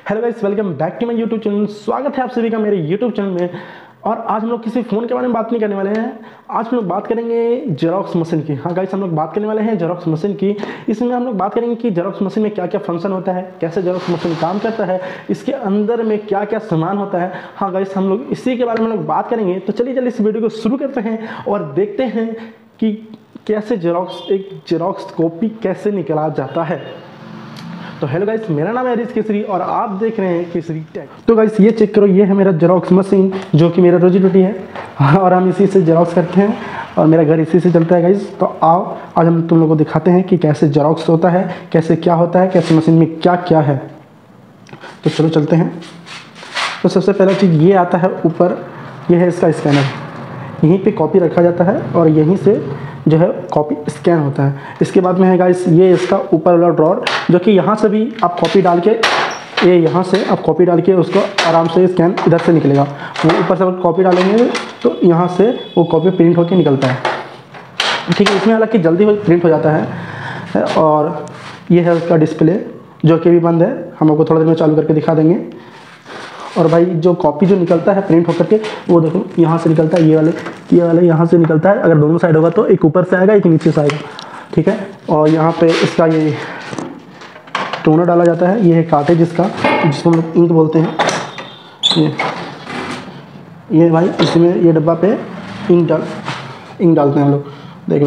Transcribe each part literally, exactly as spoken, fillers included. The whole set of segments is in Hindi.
Hello guys, welcome back to my YouTube channel. स्वागत है आप सभी का मेरे यूट्यूब चैनल में। और आज हम लोग किसी फ़ोन के बारे में बात नहीं करने वाले हैं। आज हम लोग बात करेंगे जेरॉक्स मशीन की। हाँ गाइस, हम लोग बात करने वाले हैं जेरॉक्स मशीन की। इसमें हम लोग बात करेंगे कि जेरॉक्स मशीन में क्या क्या फंक्शन होता है, कैसे जेरॉक्स मशीन काम करता है, इसके अंदर में क्या क्या सामान होता है। हाँ गाइस, हम लोग इसी के बारे में लोग बात करेंगे। तो चलिए चलिए इस वीडियो को शुरू करते हैं और देखते हैं कि कैसे जेरॉक्स एक जेरॉक्स कॉपी कैसे निकाला जाता है। तो हेलो गाइस, मेरा नाम है हरीश केसरी और आप देख रहे हैं केसरी टेक। तो गाइस ये चेक करो, ये है मेरा जेरॉक्स मशीन जो कि मेरा रोजी रोटी है और हम इसी से जेरॉक्स करते हैं और मेरा घर इसी से चलता है गाइस। तो आओ आज हम तुम लोगों को दिखाते हैं कि कैसे जेरॉक्स होता है, कैसे क्या होता है, कैसे मशीन में क्या क्या है। तो चलो चलते हैं। तो सबसे पहला चीज़ ये आता है ऊपर, ये है इसका स्कैनर। यहीं पे कॉपी रखा जाता है और यहीं से जो है कॉपी स्कैन होता है। इसके बाद में है गाइस ये इसका ऊपर वाला ड्रॉर, जो कि यहाँ से भी आप कॉपी डाल के, ये यहाँ से आप कॉपी डाल के उसको आराम से स्कैन इधर से निकलेगा। वो ऊपर से कॉपी डालेंगे तो यहाँ से वो कॉपी प्रिंट होकर निकलता है। ठीक है, इसमें हालांकि जल्दी प्रिंट हो जाता है। और ये है उसका डिस्प्ले जो कि भी बंद है, हम आपको थोड़ा देर में चालू करके दिखा देंगे। और भाई जो कॉपी जो निकलता है प्रिंट होकर के, वो देखो यहाँ से निकलता है, ये वाले ये वाले यहाँ से निकलता है। अगर दोनों साइड होगा तो एक ऊपर से आएगा, एक नीचे से आएगा। ठीक है, और यहाँ पे इसका ये टोनर डाला जाता है। ये है कार्टेज इसका, जिसको हम लोग इंक बोलते हैं। ये ये भाई इसमें ये डब्बा पे इंक डाल इंक डालते हैं हम लोग। देख लो,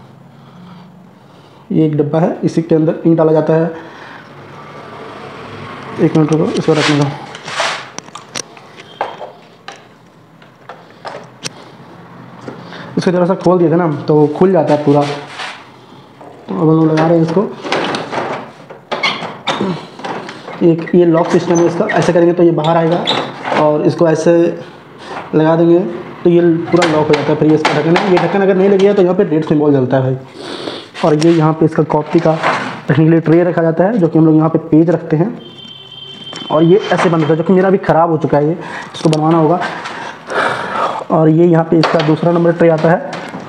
ये एक डब्बा है, इसी के अंदर इंक डाला जाता है। एक मिनट रुको, इसको रखने दो। इसको थोड़ा सा खोल दिए थे ना तो खुल जाता है पूरा। तो अब हम लोग लगा रहे हैं इसको। एक ये लॉक सिस्टम है इसका, ऐसे करेंगे तो ये बाहर आएगा और इसको ऐसे लगा देंगे तो ये पूरा लॉक हो जाता है। फिर ये इसका ढक्कन है, ये ढक्कन अगर नहीं लगेगा तो यहाँ पे रेड सिंबल जलता है भाई। और ये यहाँ पे इसका कॉपी का रखने के लिए ट्रे रखा जाता है, जो कि हम लोग यहाँ पे पेज रखते हैं। और ये ऐसे बन जाता है, जो कि मेरा भी ख़राब हो चुका है, ये इसको बनवाना होगा। और ये यहाँ पे इसका दूसरा नंबर ट्रे आता है।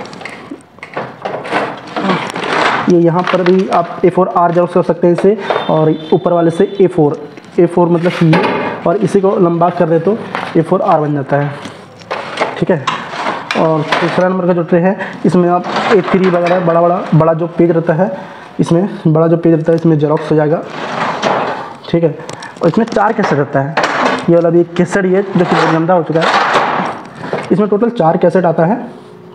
ये यहाँ पर भी आप ए फोर आर जेरॉक्स कर सकते हैं इसे, और ऊपर वाले से ए फोर ए फोर मतलब कि ये, और इसी को लंबा कर दे तो ए फोर आर बन जाता है। ठीक है, और तीसरा नंबर का जो ट्रे है इसमें आप ए थ्री वगैरह बड़ा बड़ा बड़ा जो पेज रहता है, इसमें बड़ा जो पेज रहता है इसमें जेरॉक्स हो जाएगा। ठीक है, और इसमें चार कैसेट रहता है। ये वाला भी एक कैसेट, ये जो कि बहुत गंदा हो चुका है। इसमें टोटल चार कैसेट आता है।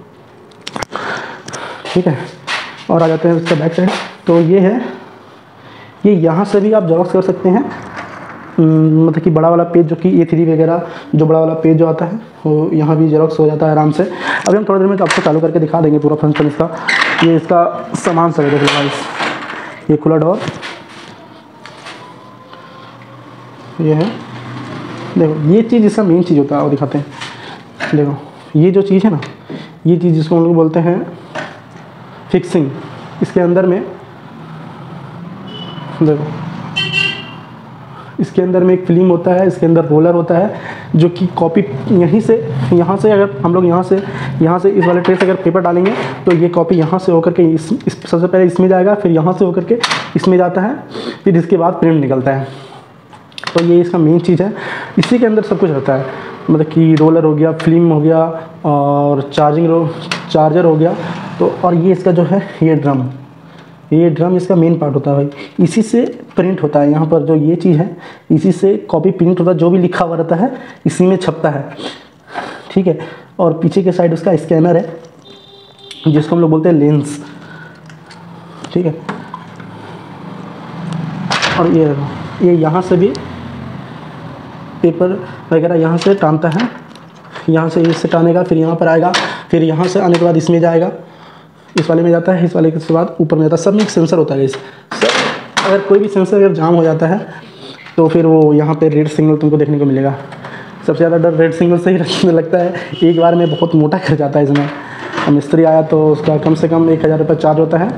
ठीक है, और आ जाते हैं इसका बैक साइड। तो ये है, ये यहाँ से भी आप जेरॉक्स कर सकते हैं। मतलब कि बड़ा वाला पेज जो कि ए थ्री वगैरह जो बड़ा वाला पेज जो आता है वो यहाँ भी जेरॉक्स हो जाता है आराम से। अभी हम थोड़ी देर में तो आपको चालू करके दिखा देंगे पूरा फंक्शन इसका। ये इसका सामान सब देख लो, ये खुला डोर, ये है। देखो ये चीज़ इसका मेन चीज़ होता है, वो दिखाते हैं। देखो ये जो चीज़ है ना, ये चीज़ जिसको हम लोग बोलते हैं फिक्सिंग। इसके अंदर में देखो, इसके अंदर में एक फिल्म होता है, इसके अंदर रोलर होता है, जो कि कॉपी यहीं से यहाँ से अगर हम लोग यहाँ से यहाँ से इस वाले ट्रे से अगर पेपर डालेंगे तो ये कॉपी यहाँ से होकर के इस, इस सबसे पहले इसमें जाएगा, फिर यहाँ से होकर के इसमें जाता है, फिर इसके बाद प्रिंट निकलता है। तो ये इसका मेन चीज़ है। इसी के अंदर सब कुछ रहता है, मतलब कि रोलर हो गया, फिल्म हो गया, और चार्जिंग रो चार्जर हो गया। तो और ये इसका जो है ये ड्रम, ये ड्रम इसका मेन पार्ट होता है भाई। इसी से प्रिंट होता है। यहाँ पर जो ये चीज़ है, इसी से कॉपी प्रिंट होता है। जो भी लिखा हुआ रहता है इसी में छपता है। ठीक है, और पीछे के साइड उसका स्कैनर है, जिसको हम लोग बोलते हैं लेंस। ठीक है, और ये ये यहाँ से भी पेपर वगैरह यहाँ से टानता है, यहाँ से इससे टानेगा, फिर यहाँ पर आएगा, फिर यहाँ से आने के बाद इसमें जाएगा, इस वाले में जाता है, इस वाले के बाद ऊपर में जाता है। सब में एक सेंसर होता है इस सब। अगर कोई भी सेंसर अगर जाम हो जाता है तो फिर वो यहाँ पे रेड सिग्नल तुमको देखने को मिलेगा। सबसे ज़्यादा डर रेड सिग्नल से ही रखने लगता है। एक बार में बहुत मोटा कर जाता है इसमें। मिस्त्री आया तो उसका कम से कम एक हज़ार रुपये चार्ज होता है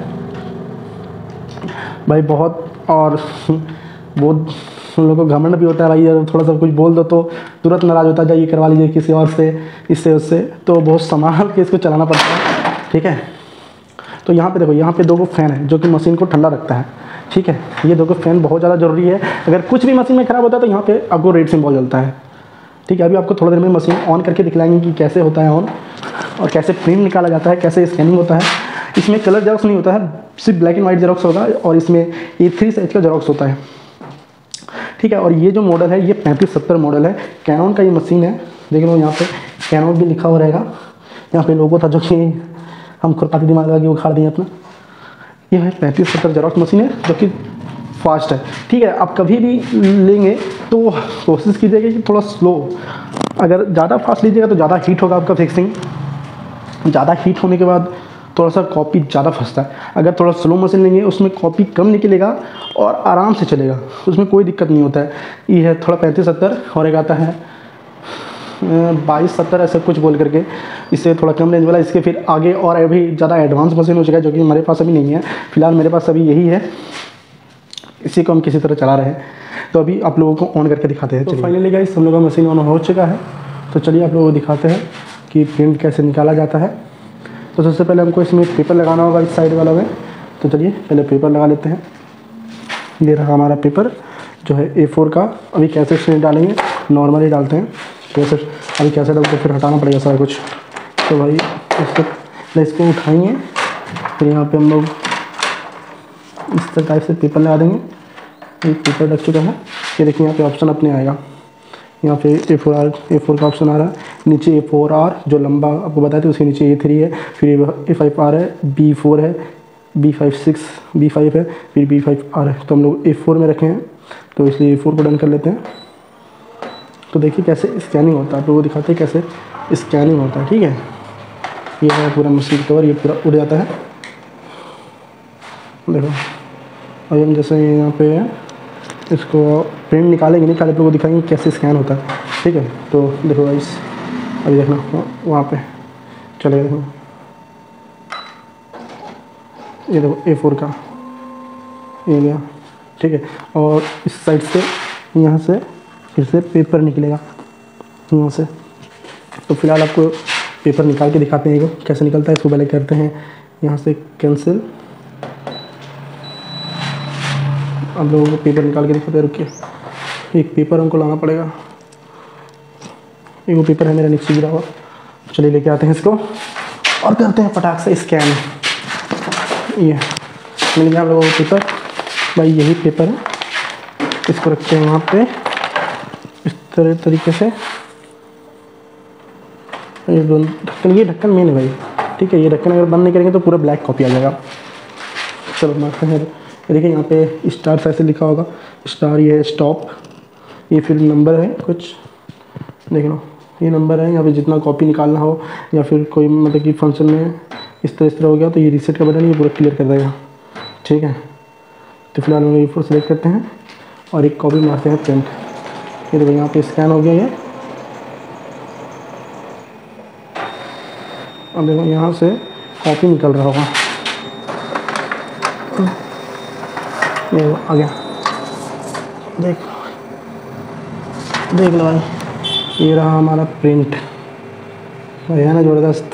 भाई, बहुत। और बहुत उन लोगों को घमंड भी होता है भाई, अगर थोड़ा सा कुछ बोल दो तो तुरंत नाराज़ होता है, जाइए करवा लीजिए किसी और से, इससे उससे। तो बहुत संभाल के इसको चलाना पड़ता है। ठीक है, तो यहाँ पे देखो, यहाँ पे दो फैन है जो कि मशीन को ठंडा रखता है। ठीक है। ये देखो फैन बहुत ज़्यादा ज़रूरी है, अगर कुछ भी मशीन में ख़राब होता है तो यहाँ पे आपको रेड सिंबल जलता है। ठीक है, अभी आपको थोड़ी देर में मशीन ऑन करके दिखलाएंगे कि कैसे होता है ऑन और कैसे प्रिंट निकाला जाता है, कैसे स्कैनिंग होता है। इसमें कलर जेरोक्स नहीं होता है, सिर्फ ब्लैक एंड वाइट जेरोक्स होगा और इसमें ए थ्री साइज का जेरोक्स होता है। ठीक है, और ये जो मॉडल है ये पैंतीस सत्तर मॉडल है, कैनन का ये मशीन है। देख लो यहाँ पे कैनन भी लिखा हुआ रहेगा, यहाँ पे लोगो था जो कि हम खुरपाती दिमाग लगा के उखाड़ दिए अपना। ये है पैंतीस सत्तर जेरोक्स मशीन है जो कि फास्ट है। ठीक है, आप कभी भी लेंगे तो कोशिश कीजिएगा कि थोड़ा स्लो, अगर ज़्यादा फास्ट लीजिएगा तो ज़्यादा हीट होगा आपका फिक्सिंग, ज़्यादा हीट होने के बाद थोड़ा सा कॉपी ज़्यादा फंसता है। अगर थोड़ा स्लो मशीन लेंगे उसमें कॉपी कम निकलेगा और आराम से चलेगा, उसमें कोई दिक्कत नहीं होता है। ये है थोड़ा पैंतीस सत्तर और एक आता है बाईस सत्तर ऐसे कुछ बोल करके, इससे थोड़ा कम रेंज वाला। इसके फिर आगे और अभी ज़्यादा एडवांस मशीन हो चुका है जो कि हमारे पास अभी नहीं है, फिलहाल मेरे पास अभी यही है, इसी को हम किसी तरह चला रहे हैं। तो अभी आप लोगों को ऑन करके दिखाते हैं। तो फाइनली गाइस हम लोग का मशीन ऑन हो चुका है, तो चलिए आप लोगों को दिखाते हैं कि प्रिंट कैसे निकाला जाता है। तो सबसे पहले हमको इसमें पेपर लगाना होगा इस साइड वाला में, तो चलिए पहले पेपर लगा लेते हैं। ये रहा हमारा पेपर जो है ए फोर का। अभी कैसे इसमें डालेंगे, नॉर्मली डालते हैं कैसे, अभी कैसे डालते फिर हटाना पड़ेगा सारा कुछ। तो भाई इसको पहले इसको उठाएंगे, फिर यहाँ पे हम लोग इस टाइप से पेपर लगा देंगे। ये पेपर लग चुका है, ये देखिए यहाँ पे ऑप्शन अपने आएगा, यहाँ पे A four or A four का ऑप्शन आ रहा है, नीचे ए फोर आर जो लंबा आपको बताया था उसके नीचे ए थ्री है, फिर ए फाइव आर है, बी फोर है, B five six B five है, फिर बी फाइव आर है। तो हम लोग ए फोर में रखे हैं तो इसलिए ए फोर को डन कर लेते हैं। तो देखिए कैसे स्कैनिंग होता है, आप लोगों को दिखाते हैं कैसे स्कैनिंग होता है। ठीक है, ये है पूरा मशीन कवर, ये पूरा उड़ जाता है। देखो अभी हम जैसे यहाँ पे इसको प्रिंट निकालेंगे, निकाले आप लोगों को दिखाएंगे कैसे स्कैन होता है। ठीक है, तो देखो गाइस अभी देखना वहाँ पे चलेगा, देखो ये देखो ए फोर का ये गया। ठीक है, और इस साइड से यहाँ से फिर से पेपर निकलेगा यहाँ से। तो फिलहाल आपको पेपर निकाल के दिखाते हैं कैसे निकलता है। इसको पहले करते हैं यहाँ से कैंसिल, आप लोगों को पेपर निकाल के दिखाते हैं। रुकिए, एक पेपर हमको लाना पड़ेगा, एक वो पेपर है मेरा नीचे गिरा हुआ। चलिए लेके आते हैं इसको और करते हैं फटाक से स्कैन। ये मिल गया आप लोगों को पेपर, भाई यही पेपर है। इसको रखते हैं वहाँ पे इस तरह तरीके से। ये ढक्कन, ये ढक्कन मेन है भाई। ठीक है, ये ढक्कन अगर बंद नहीं करेंगे तो पूरा ब्लैक कॉपी आ जाएगा। चलो मारते हैं। देखिए यहाँ पे स्टार ऐसे लिखा होगा, स्टार ये है स्टॉप, ये फिर नंबर है कुछ, देख लो ये नंबर है। यहाँ पे जितना कॉपी निकालना हो या फिर कोई मतलब कि फंक्शन में इस तरह इस तरह हो गया तो ये रीसेट का बटन ये पूरा क्लियर कर देगा। ठीक है, तो फिलहाल हम ये फोर सेलेक्ट करते हैं और एक कॉपी मारते हैं प्रिंट। ये देखो यहाँ पे स्कैन हो गया ये। अब देखो यहाँ से कॉपी निकल रहा होगा, ये आ गया। देख देख लो भाई, ये रहा हमारा प्रिंट, है ना ज़बरदस्त।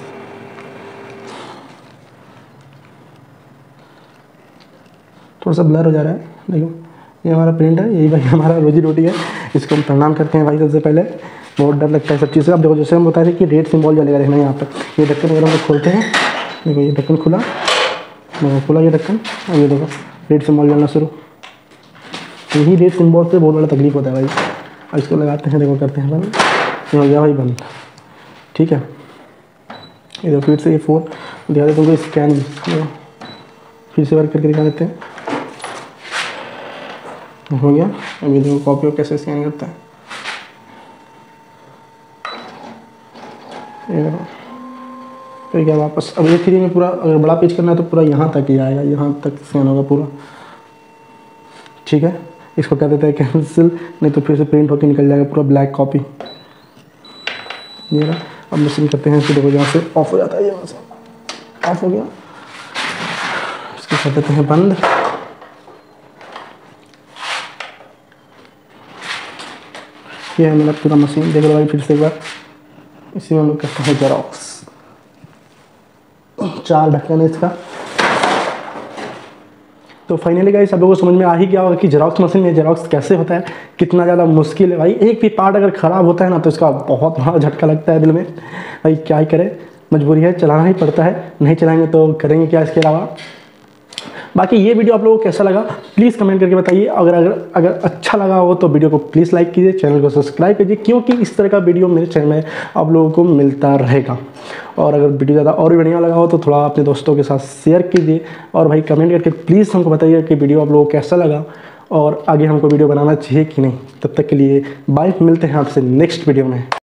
थोड़ा सा ब्लर हो जा रहा है, देखो ये हमारा प्रिंट है, यही भाई हमारा रोजी रोटी है। इसको हम प्रणाम करते हैं भाई। सबसे पहले बहुत डर लगता है सब चीज़ से। अब देखो जैसे हम बताए थे कि रेड सिंबल जलेगा, देखना यहाँ पर ये ढक्कन वगैरह हम खोलते हैं। देखो ये ढक्कन खुला, देखो खुला ये ढक्कन, और ये देखो रेड सिंबल जलना शुरू। यही रेड सिंबल से बहुत बड़ा तकलीफ होता है भाई। अब इसको लगाते हैं, देखो करते हैं बंद, ये हो गया भाई बंद। ठीक है, ये देखो फिर से ये फोन दिखा देते हैं, स्कैन फिर से वर्क करके दिखा देते हैं। हो गया। अभी देखो कॉपी को कैसे स्कैन करता है, ये देखो फिर क्या वापस। अब ये थ्री में पूरा अगर बड़ा पेज करना है तो पूरा यहाँ तक ही आएगा, यहाँ तक स्कैन होगा पूरा। ठीक है, इसको कह देते हैं कैंसिल, नहीं तो फिर से प्रिंट होकर निकल जाएगा पूरा ब्लैक कॉपी। ये ना अब मशीन करते हैं, इसको देखो यहाँ से ऑफ हो जाता है, यहाँ से ऑफ हो गया। इसको कर देते हैं बंद। ये है मेरा पूरा मशीन, देख लो भाई फिर से एक बार। इसी में हम लोग करते हैं जेरॉक्स। चार ढक्कन है इसका, तो फाइनली गाइस सब लोगों को समझ में आ ही गया होगा कि जेरॉक्स मशीन में जेरॉक्स कैसे होता है, कितना ज़्यादा मुश्किल है भाई। एक भी पार्ट अगर ख़राब होता है ना तो इसका बहुत बड़ा झटका लगता है दिल में। भाई क्या ही करें, मजबूरी है, चलाना ही पड़ता है, नहीं चलाएंगे तो करेंगे क्या इसके अलावा। बाकी ये वीडियो आप लोगों को कैसा लगा प्लीज़ कमेंट करके बताइए। अगर अगर अगर अच्छा लगा हो तो वीडियो को प्लीज़ लाइक कीजिए, चैनल को सब्सक्राइब कीजिए, क्योंकि इस तरह का वीडियो मेरे चैनल में आप लोगों को मिलता रहेगा। और अगर वीडियो ज़्यादा और भी बढ़िया लगा हो तो थोड़ा अपने दोस्तों के साथ शेयर कीजिए, और भाई कमेंट करके प्लीज़ हमको बताइए कि वीडियो आप लोगों को कैसा लगा और आगे हमको वीडियो बनाना चाहिए कि नहीं। तब तक के लिए बाय, मिलते हैं आपसे नेक्स्ट वीडियो में।